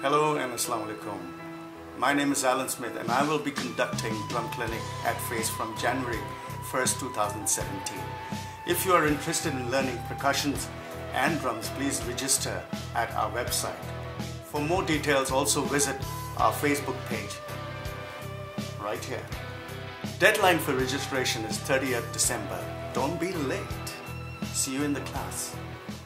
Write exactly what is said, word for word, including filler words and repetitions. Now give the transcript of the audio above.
Hello and Assalamu alaikum. My name is Allan Smith and I will be conducting Drum Clinic at Face from January first, two thousand seventeen. If you are interested in learning percussions and drums, please register at our website. For more details, also visit our Facebook page right here. Deadline for registration is thirtieth December. Don't be late. See you in the class.